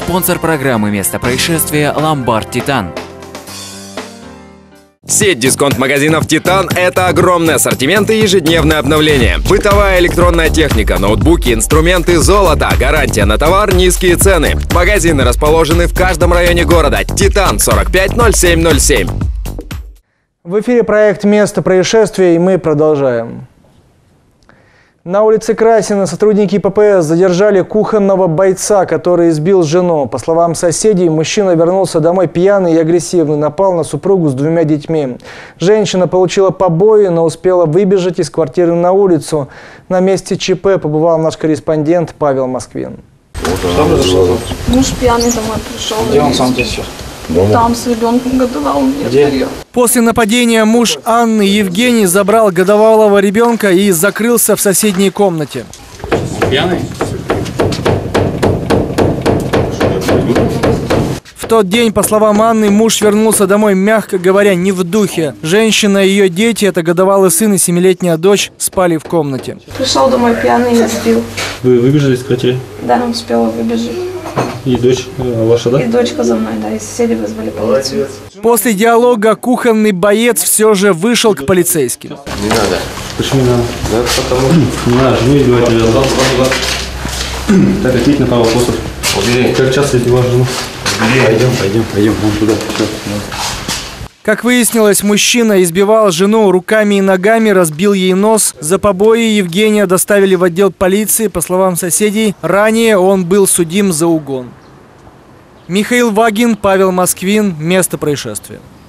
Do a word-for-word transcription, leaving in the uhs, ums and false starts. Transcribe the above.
Спонсор программы «Место происшествия» – Ломбард Титан. Сеть дисконт-магазинов «Титан» — это огромный ассортимент и ежедневное обновление. Бытовая электронная техника, ноутбуки, инструменты, золото, гарантия на товар, низкие цены. Магазины расположены в каждом районе города. «Титан» сорок пять ноль семь ноль семь. В эфире проект «Место происшествия», и мы продолжаем. На улице Красина сотрудники ППС задержали кухонного бойца, который избил жену. По словам соседей, мужчина вернулся домой пьяный и агрессивный, напал на супругу с двумя детьми. Женщина получила побои, но успела выбежать из квартиры на улицу. На месте ЧП побывал наш корреспондент Павел Москвин. Что произошло? Муж пьяный домой пришел. Где он сам здесь? Дома. Там с ребенком годовал. Где? После нападения муж Анны, Евгений, забрал годовалого ребенка и закрылся в соседней комнате. Пьяный? В тот день, по словам Анны, муж вернулся домой, мягко говоря, не в духе. Женщина и ее дети, это годовалый сын и семилетняя дочь, спали в комнате. Пришел домой пьяный и избил. Вы выбежали из квартиры? Да, успела выбежать. И дочь ваша, да? И дочка за мной, да, и соседи вызвали полицию. После диалога кухонный боец все же вышел к полицейским. Не надо. Почему не надо? Да, потому что... Не надо, жену избивать, наверное. Так, ответь на пару вопросов. Убери. Как часто избивал жену? Убери. Пойдем, пойдем, пойдем, вон туда. Все. Как выяснилось, мужчина избивал жену руками и ногами, разбил ей нос. За побои Евгения доставили в отдел полиции. По словам соседей, ранее он был судим за угон. Михаил Вагин, Павел Москвин. Место происшествия.